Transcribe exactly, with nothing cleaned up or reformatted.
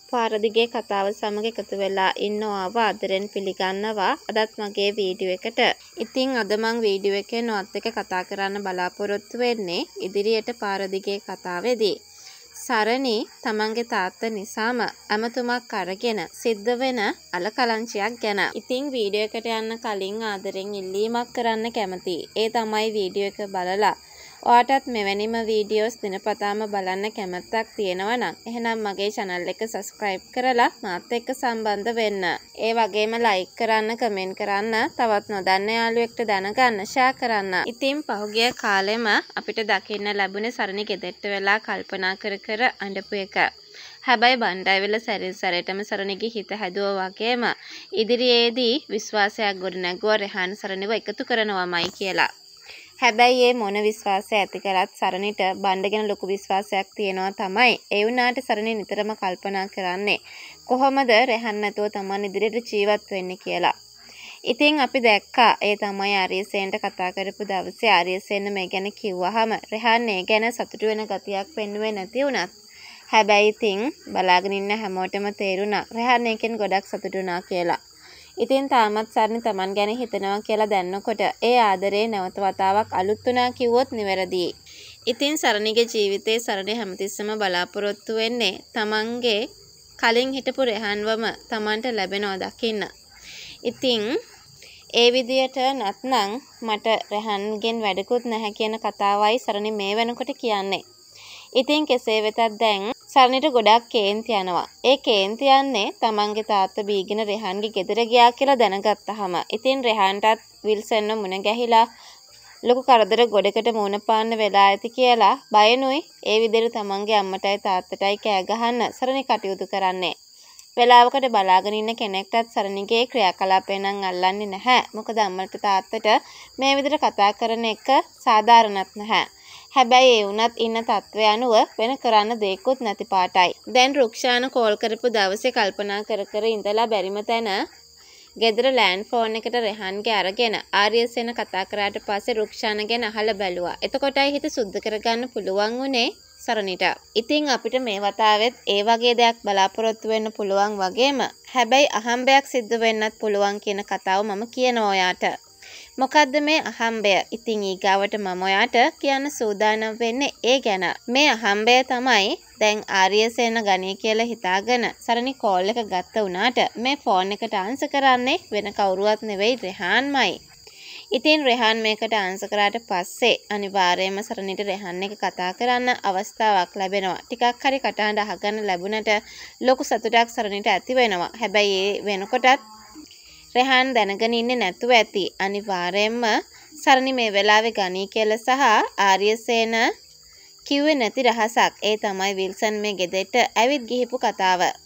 පාරදිගේ කතාව සමග එකතු වෙලා ඉන්නවව ආදරෙන් පිළිගන්නවා අදත් මගේ වීඩියෝ එකට. ඉතින් අද මං වීඩියෝ එකෙන් ඔයත් එක්ක කතා කරන්න බලාපොරොත්තු වෙන්නේ ඉදිරියට පාරදිගේ කතාවේදී. සරණි තමන්ගේ තාත්තා නිසාම ඇමතුමක් අරගෙන සිද්ධ වෙන අලකලංචියක් ගැන. ඉතින් වීඩියෝ එකට යන්න කලින් ආදරෙන් ඉල්ලීමක් කරන්න කැමතියි. ඒ තමයි වීඩියෝ එක බලලා ඔයාටත් මෙවැනිම වීඩියෝස් දිනපතාම බලන්න කැමැත්තක් තියෙනවා නම් එහෙනම් මගේ channel එක subscribe කරලා මාත් එක්ක සම්බන්ධ වෙන්න. ඒ වගේම like කරන්න, comment කරන්න, තවත් නොදන්න යාළුවෙක්ට දැනගන්න share කරන්න. ඉතින් පහුගිය කාලෙම අපිට දකින්න ලැබුණේ සරණි ගෙදරට වෙලා කල්පනා කර කර අඬපු එක. හැබැයි බණ්ඩායවිල සැරින් සැරේටම සරණිගේ හිත හැදුවා වගේම ඉදිරියේදී විශ්වාසයක් ගොඩ නැගුවා රෙහාන් සරණිව එකතු කරනවාමයි කියලා. හැබැයි මේ මොන විශ්වාසය ඇති කරත් සරණිට බණ්ඩ ගැන ලොකු විශ්වාසයක් තියෙනවා තමයි. ඒ වුණාට සරණි නිතරම කල්පනා කරන්නේ කොහොමද රෙහාන් නැතුව Taman ඉදිරියට ජීවත් වෙන්නේ කියලා. ඉතින් අපි දැක්කා ඒ තමයි ආර්යසේනට කතා කරපු දවසේ ආර්යසේන මේ ගැන කිව්වහම රෙහාන් ඒ ගැන සතුටු වෙන ගතියක් පෙන්වුවේ නැති වුණත් හැබැයි ඉතින් බලාගෙන ඉන්න හැමෝටම තේරුණා රෙහාන් එකෙන් ගොඩක් සතුටු වුණා කියලා. ඉතින් තාමත් සරණි Taman ගැන හිතනවා කියලා දැනනකොට ඒ ආදරේ නැවත වතාවක් අලුත් වුණා කිව්වොත් නිවැරදියි. ඉතින් සරණිගේ ජීවිතේ සරණි හැමතිස්සම බලාපොරොත්තු වෙන්නේ Tamanගේ කලින් හිටපු රෙහාන්වම Tamanට ලැබෙනවා දකින්න. ඉතින් ඒ විදියට නැත්නම් මට රෙහාන්ගෙන් වැඩකුත් නැහැ කියන කතාවයි සරණි මේ වෙනකොට කියන්නේ. ඉතින් කෙසේ වෙතත් දැන් සරණිට ගොඩක් කේන්ති යනවා. ඒ කේන්ති යන්නේ තමන්ගේ තාත්තා බීගෙන රෙහාන්ගේ ගෙදර ගියා කියලා දැනගත්තාම. ඉතින් රෙහාන්ටත් විල්සන්ව මුණ ගැහිලා ලොකු කරදර ගොඩකට මුණ පාන්න වෙලා ඇති කියලා බයනුයි ඒ විදිහට තමන්ගේ අම්මටයි තාත්තටයි කෑ ගහන්න සරණි කටයුතු කරන්නේ. වෙලාවකට බලාගෙන ඉන්න කෙනෙක්ටත් සරණිගේ ක්‍රියාකලාපය නම් අල්ලන්නේ නැහැ. මොකද අම්මට තාත්තට මේ විදිහට කතා කරන එක සාධාරණත් නැහැ. හැබැයි ඒ වුණත් ඉන්න තත්ත්වය අනුව වෙන කරන්න දෙයක්වත් නැති පාටයි. දැන් රුක්ෂාන කෝල් කරපු දවසේ කල්පනා කර කර ඉඳලා බැරිම තැන ගෙදර ලෑන්ඩ් ෆෝන් එකට රෙහාන්ගේ අරගෙන ආර්යසේන කතා කරාට පස්සේ රුක්ෂාන ගැන අහලා බැලුවා. එතකොටයි හිත සුද්ධ කරගන්න පුළුවන් උනේ සරණිට. ඉතින් අපිට මේ වතාවෙත් ඒ වගේ දෙයක් බලාපොරොත්තු වෙන්න පුළුවන් වගේම හැබැයි අහම්බයක් සිද්ධ වෙන්නත් පුළුවන් කියන කතාව මම කියනවා ඔයාට. මොකද්ද මේ අහම්බය? ඉතින් ඊගාවට මම ඔයාට කියන්න සූදානම් වෙන්නේ ඒ ගැන. මේ අහම්බය තමයි දැන් ආර්යසේන ගණී කියලා හිතාගෙන සරණි කෝල් එක ගත්ත උනාට මේ ෆෝන් එකට ආන්සර් කරන්නේ වෙන කවුරුවත් නෙවෙයි රෙහාන්මයි. ඉතින් රෙහාන් මේකට ආන්සර් කරාට පස්සේ අනිවාර්යයෙන්ම සරණිට රෙහාන් එක කතා කරන්න අවස්ථාවක් ලැබෙනවා. ටිකක් හරි කටහඬ අහගන්න ලැබුණට ලොකු සතුටක් සරණිට ඇති වෙනවා. හැබැයි ඒ වෙනකොටත් රෙහාන් දැනගෙන ඉන්නේ නැතුව ඇති. අනිවාර්යයෙන්ම සරණි මේ වෙලාවේ ගණී කියලා සහ ආර්යසේන කිව්වේ නැති රහසක්. ඒ තමයි විල්සන් මේ ගෙදරට ඇවිත් ගිහිපු කතාව.